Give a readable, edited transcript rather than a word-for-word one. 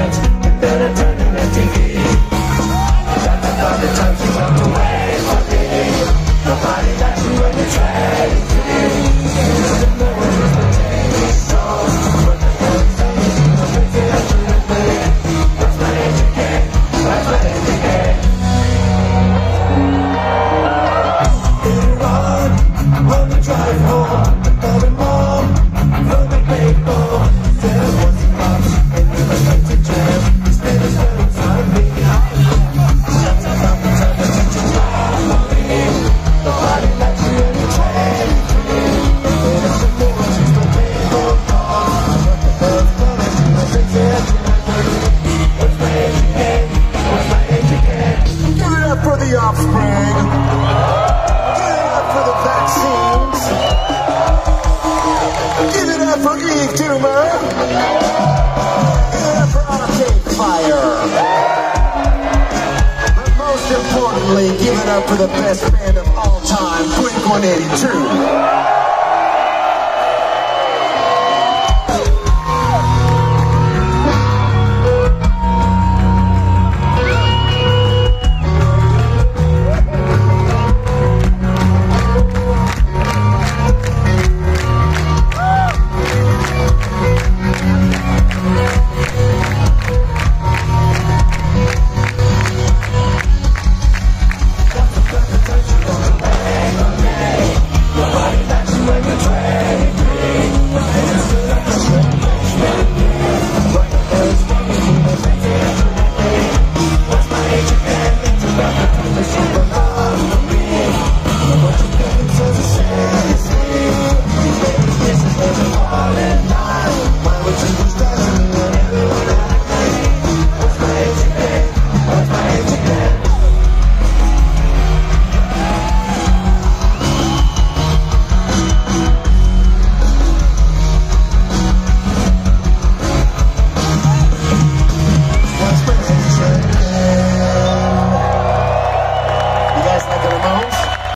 much, you better turn on the TV. That's about the time she walked away from me. Nobody got you when you're trying to be. You don't know what it's been taking so. But the first time you see the picture that you look like. What's my age again? What's my age again? Get it on, when we drive home. Calling mom, from the paper. There wasn't much, and we were like to jam. Instead of spending time with me. That's about the time that you just love me. Nobody likes you when you're trying to be. And it's the more she's the paper. But the first time I see the picture that you look like. What's my age again? What's my age again? Give it up for the offspring. Give it up for the vaccines. Give it up for Eve Doomer. Give it up for Arcade Fire. But most importantly, give it up for the best band of all time, Blink-182.